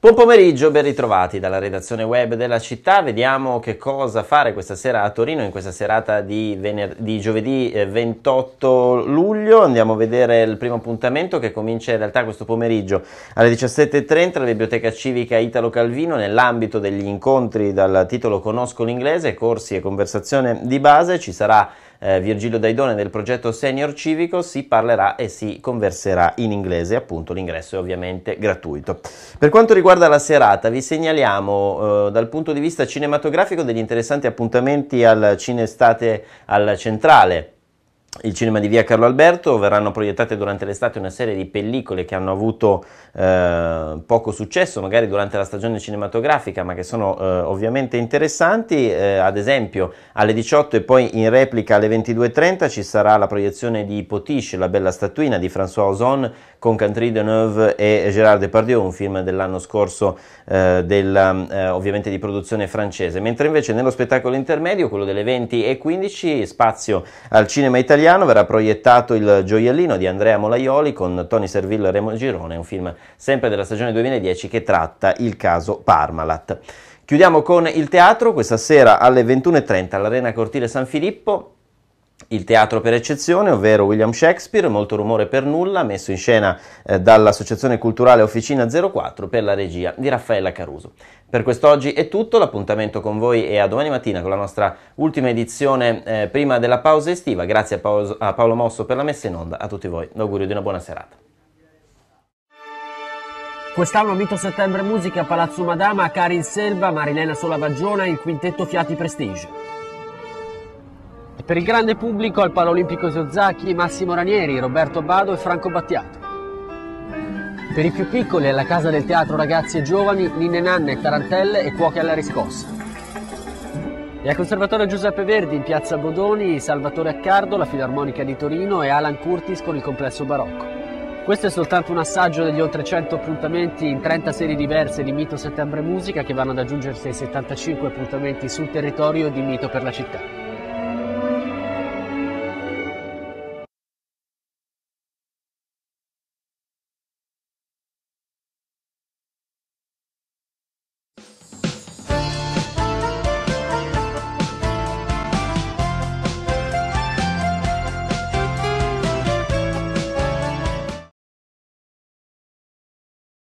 Buon pomeriggio, ben ritrovati dalla redazione web della città. Vediamo che cosa fare questa sera a Torino, in questa serata di giovedì 28 luglio. Andiamo a vedere il primo appuntamento che comincia in realtà questo pomeriggio alle 17:30 alla Biblioteca Civica Italo Calvino, nell'ambito degli incontri dal titolo Conosco l'inglese, corsi e conversazione di base. Ci sarà Virgilio Daidone del progetto Senior Civico, si parlerà e si converserà in inglese, appunto l'ingresso è ovviamente gratuito. Per quanto riguarda la serata, vi segnaliamo dal punto di vista cinematografico degli interessanti appuntamenti al Cinestate al Centrale. Il cinema di via Carlo Alberto. Verranno proiettate durante l'estate una serie di pellicole che hanno avuto poco successo magari durante la stagione cinematografica, ma che sono ovviamente interessanti. Ad esempio alle 18 e poi in replica alle 22:30 ci sarà la proiezione di Potiche, la bella statuina di François Ozon con Catherine Deneuve e Gérard Depardieu, un film dell'anno scorso ovviamente di produzione francese, mentre invece nello spettacolo intermedio, quello delle 20:15, spazio al cinema italiano, verrà proiettato Il gioiellino di Andrea Molaioli con Tony Servillo e Remo Girone, un film sempre della stagione 2010 che tratta il caso Parmalat. Chiudiamo con il teatro, questa sera alle 21:30 all'Arena Cortile San Filippo. Il teatro per eccezione, ovvero William Shakespeare, Molto rumore per nulla, messo in scena dall'Associazione Culturale Officina 04 per la regia di Raffaella Caruso. Per quest'oggi è tutto, l'appuntamento con voi è a domani mattina con la nostra ultima edizione prima della pausa estiva. Grazie a Paolo Mosso per la messa in onda, a tutti voi l'augurio di una buona serata. Quest'anno Mito Settembre Musica, Palazzo Madama, Karin Selva, Marilena Solavaggiona e il quintetto Fiati Prestige. E per il grande pubblico al Palaolimpico Sozzacchi, Massimo Ranieri, Roberto Abbado e Franco Battiato. Per i più piccoli alla Casa del Teatro Ragazzi e Giovani, Ninne Nanne, Tarantelle e Cuoche alla Riscossa. E al Conservatorio Giuseppe Verdi in Piazza Bodoni, Salvatore Accardo, la Filarmonica di Torino e Alan Curtis con il Complesso Barocco. Questo è soltanto un assaggio degli oltre 100 appuntamenti in 30 serie diverse di Mito Settembre Musica che vanno ad aggiungersi ai 75 appuntamenti sul territorio di Mito per la città.